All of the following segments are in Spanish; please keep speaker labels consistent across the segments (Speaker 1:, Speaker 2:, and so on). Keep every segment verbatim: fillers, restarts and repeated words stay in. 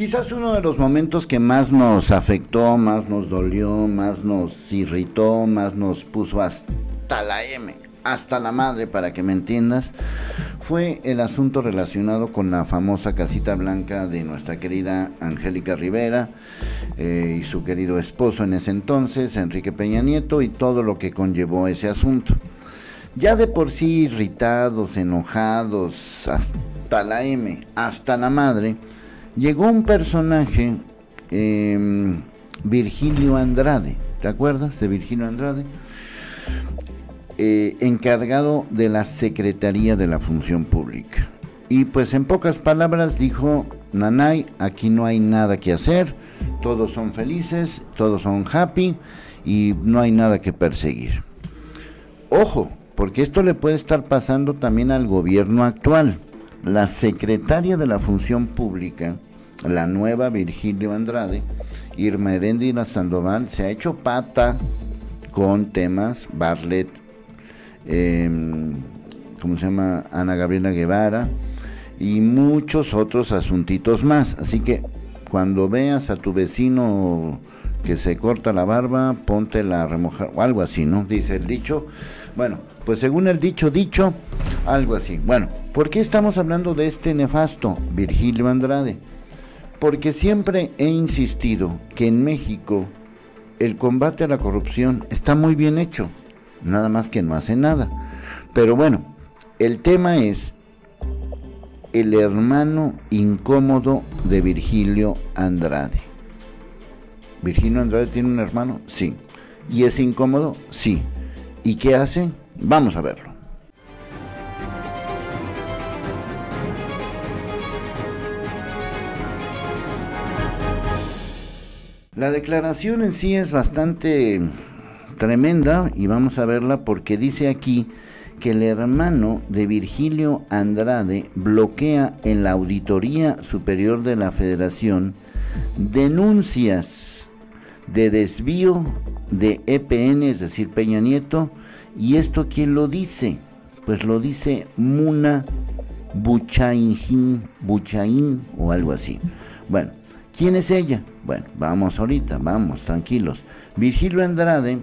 Speaker 1: Quizás uno de los momentos que más nos afectó, más nos dolió, más nos irritó, más nos puso hasta la M, hasta la madre, para que me entiendas, fue el asunto relacionado con la famosa casita blanca de nuestra querida Angélica Rivera eh, y su querido esposo en ese entonces, Enrique Peña Nieto, y todo lo que conllevó ese asunto. Ya de por sí irritados, enojados, hasta la M, hasta la madre, llegó un personaje, eh, Virgilio Andrade, ¿te acuerdas de Virgilio Andrade? Eh, encargado de la Secretaría de la Función Pública. Y pues en pocas palabras dijo: nanay, aquí no hay nada que hacer, todos son felices, todos son happy y no hay nada que perseguir. Ojo, porque esto le puede estar pasando también al gobierno actual. La secretaria de la Función Pública, la nueva Virgilio Andrade, Irma Heréndira Sandoval, se ha hecho pata con temas Bartlett, eh, ¿cómo se llama? Ana Gabriela Guevara y muchos otros asuntitos más. Así que cuando veas a tu vecino que se corta la barba, ponte la remojar, o algo así, ¿no? Dice el dicho. Bueno, pues según el dicho, dicho, algo así. Bueno, ¿por qué estamos hablando de este nefasto Virgilio Andrade? Porque siempre he insistido que en México el combate a la corrupción está muy bien hecho, nada más que no hace nada. Pero bueno, el tema es el hermano incómodo de Virgilio Andrade. ¿Virgilio Andrade tiene un hermano? Sí. ¿Y es incómodo? Sí. ¿Y qué hace? Vamos a verlo. La declaración en sí es bastante tremenda y vamos a verla porque dice aquí que el hermano de Virgilio Andrade bloquea en la Auditoría Superior de la Federación denuncias de desvío de E P N, es decir, Peña Nieto. ¿Y esto quién lo dice? Pues lo dice Muna Buchaín, Buchaín o algo así. Bueno, ¿quién es ella? Bueno, vamos ahorita, vamos, tranquilos. Virgilio Andrade,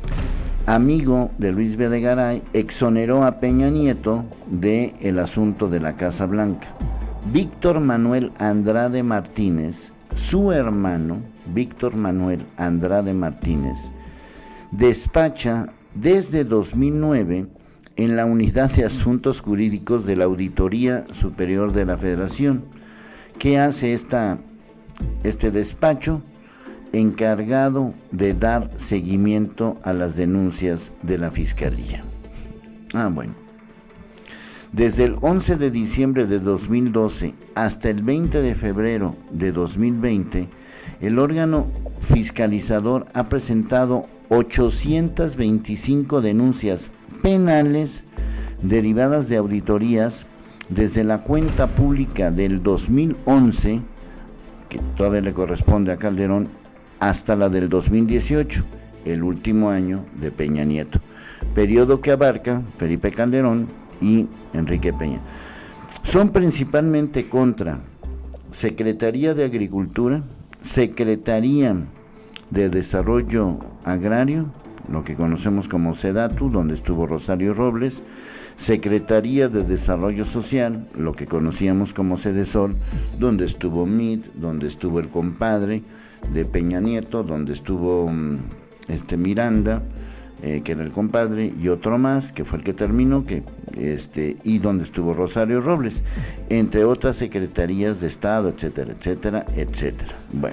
Speaker 1: amigo de Luis Videgaray, exoneró a Peña Nieto de el asunto de la Casa Blanca. Víctor Manuel Andrade Martínez, su hermano, Víctor Manuel Andrade Martínez, despacha desde dos mil nueve en la Unidad de Asuntos Jurídicos de la Auditoría Superior de la Federación. ¿Qué hace esta, este despacho? Encargado de dar seguimiento a las denuncias de la Fiscalía. Ah, bueno. Desde el once de diciembre de dos mil doce hasta el veinte de febrero de dos mil veinte, el órgano fiscalizador ha presentado ochocientas veinticinco denuncias penales derivadas de auditorías desde la cuenta pública del dos mil once, que todavía le corresponde a Calderón, hasta la del dos mil dieciocho, el último año de Peña Nieto, periodo que abarca Felipe Calderón y Enrique Peña. Son principalmente contra Secretaría de Agricultura, Secretaría de Desarrollo Agrario, lo que conocemos como SEDATU, donde estuvo Rosario Robles, Secretaría de Desarrollo Social, lo que conocíamos como Sedesol, donde estuvo M I D, donde estuvo el compadre de Peña Nieto, donde estuvo este Miranda, eh, que era el compadre, y otro más, que fue el que terminó, que este y donde estuvo Rosario Robles, entre otras secretarías de Estado, etcétera, etcétera, etcétera. Bueno,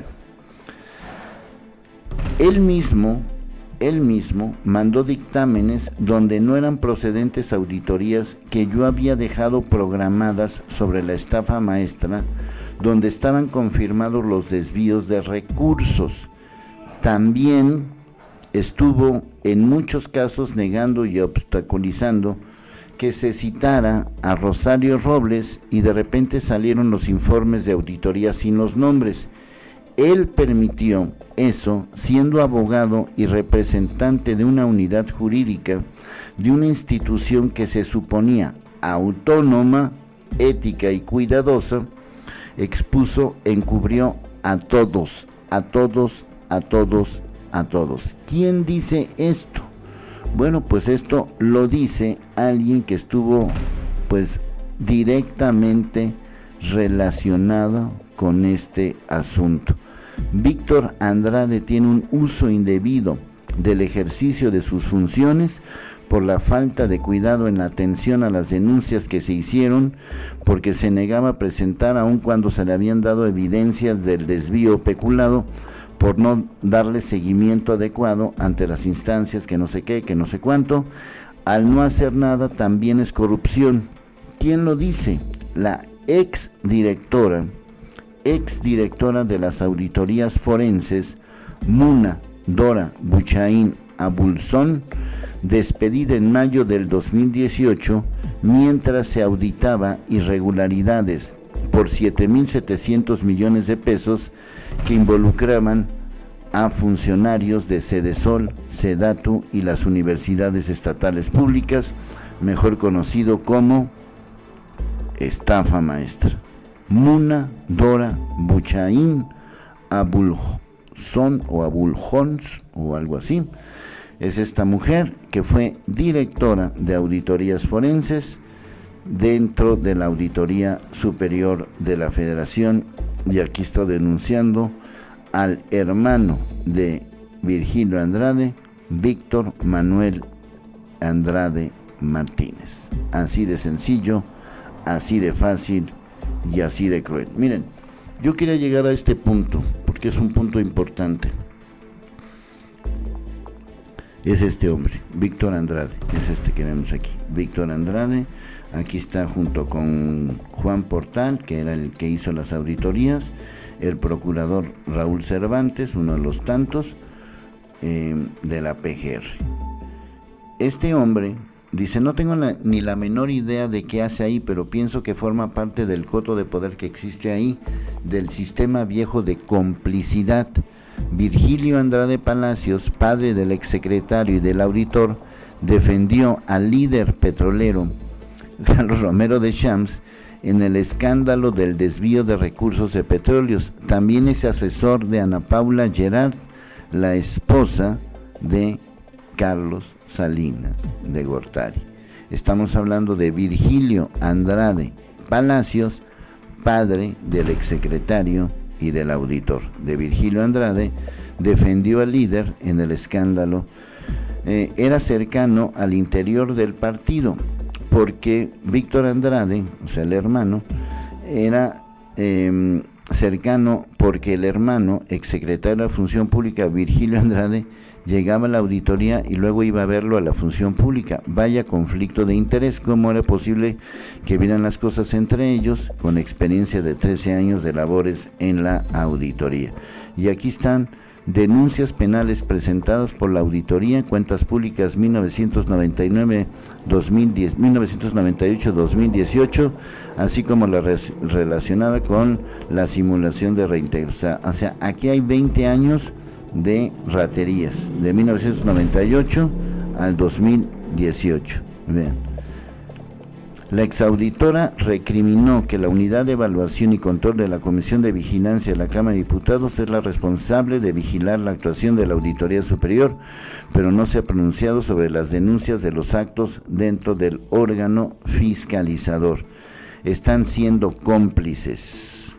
Speaker 1: él mismo, él mismo mandó dictámenes donde no eran procedentes auditorías que yo había dejado programadas sobre la estafa maestra, donde estaban confirmados los desvíos de recursos. También estuvo en muchos casos negando y obstaculizando que se citara a Rosario Robles y de repente salieron los informes de auditoría sin los nombres. Él permitió eso siendo abogado y representante de una unidad jurídica de una institución que se suponía autónoma, ética y cuidadosa, expuso, encubrió a todos, a todos, a todos, a todos. ¿Quién dice esto? Bueno, pues esto lo dice alguien que estuvo pues directamente relacionado con este asunto. Víctor Andrade tiene un uso indebido del ejercicio de sus funciones por la falta de cuidado en la atención a las denuncias que se hicieron, porque se negaba a presentar aun cuando se le habían dado evidencias del desvío peculado, por no darle seguimiento adecuado ante las instancias que no sé qué, que no sé cuánto. Al no hacer nada también es corrupción. ¿Quién lo dice? La ex directora, ex directora de las auditorías forenses, Muna Dora Buchaín Abulson, despedida en mayo del dos mil dieciocho mientras se auditaba irregularidades por siete mil setecientos millones de pesos que involucraban a funcionarios de Sedesol, Sedatu y las universidades estatales públicas, mejor conocido como estafa maestra. Muna Dora Buchaín Abulson o Abulhons o algo así, es esta mujer que fue directora de auditorías forenses dentro de la Auditoría Superior de la Federación, y aquí está denunciando al hermano de Virgilio Andrade, Víctor Manuel Andrade Martínez. Así de sencillo, así de fácil y así de cruel. Miren, yo quería llegar a este punto porque es un punto importante. Es este hombre, Víctor Andrade, es este que vemos aquí, Víctor Andrade. Aquí está junto con Juan Portal, que era el que hizo las auditorías, el procurador Raúl Cervantes, uno de los tantos, eh, de la P G R. Este hombre dice, no tengo la, ni la menor idea de qué hace ahí, pero pienso que forma parte del coto de poder que existe ahí, del sistema viejo de complicidad. Virgilio Andrade Palacios, padre del exsecretario y del auditor, defendió al líder petrolero Carlos Romero de Champs en el escándalo del desvío de recursos de petróleos. También es asesor de Ana Paula Gerard, la esposa de Carlos Salinas de Gortari. Estamos hablando de Virgilio Andrade Palacios, padre del exsecretario y del auditor. De Virgilio Andrade defendió al líder en el escándalo. Eh, era cercano al interior del partido, porque Víctor Andrade, o sea el hermano, era eh, cercano porque el hermano, exsecretario de la Función Pública, Virgilio Andrade, llegaba a la auditoría y luego iba a verlo a la Función Pública. Vaya conflicto de interés. ¿Cómo era posible que vieran las cosas entre ellos con experiencia de trece años de labores en la auditoría? Y aquí están denuncias penales presentadas por la auditoría, cuentas públicas mil novecientos noventa y nueve a dos mil diez, mil novecientos noventa y ocho a dos mil dieciocho, así como la res, relacionada con la simulación de reintegración. O sea, aquí hay veinte años de raterías, de mil novecientos noventa y ocho al dos mil dieciocho. Vean. La exauditora recriminó que la Unidad de Evaluación y Control de la Comisión de Vigilancia de la Cámara de Diputados es la responsable de vigilar la actuación de la Auditoría Superior, pero no se ha pronunciado sobre las denuncias de los actos dentro del órgano fiscalizador. Están siendo cómplices.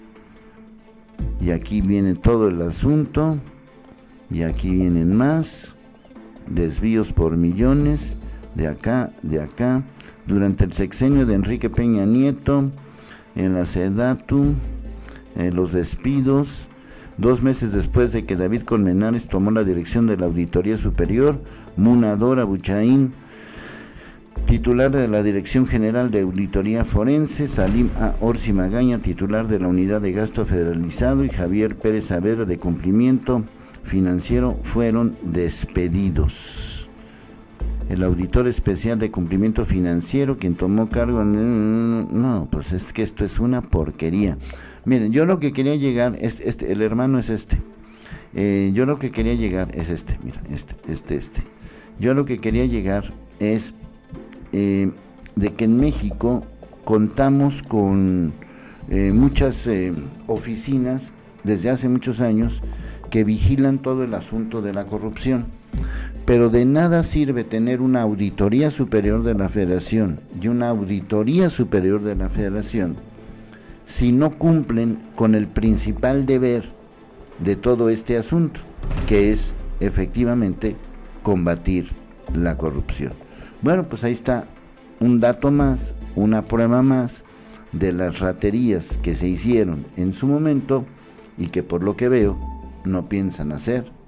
Speaker 1: Y aquí viene todo el asunto, y aquí vienen más, desvíos por millones, de acá, de acá. Durante el sexenio de Enrique Peña Nieto, en la Sedatu, en los despidos, dos meses después de que David Colmenares tomó la dirección de la Auditoría Superior, Muna Dora Buchaín, titular de la Dirección General de Auditoría Forense, Salim A. Orsi Magaña, titular de la Unidad de Gasto Federalizado, y Javier Pérez Saavedra, de Cumplimiento Financiero, fueron despedidos. El auditor especial de cumplimiento financiero, quien tomó cargo, no, pues es que esto es una porquería. Miren, yo lo que quería llegar, este, este, el hermano es este, eh, yo lo que quería llegar es este, mira, este, este, este. Yo lo que quería llegar es eh, de que en México contamos con eh, muchas eh, oficinas desde hace muchos años que vigilan todo el asunto de la corrupción. Pero de nada sirve tener una auditoría superior de la Federación y una auditoría superior de la Federación si no cumplen con el principal deber de todo este asunto, que es efectivamente combatir la corrupción. Bueno, pues ahí está un dato más, una prueba más de las raterías que se hicieron en su momento y que por lo que veo no piensan hacer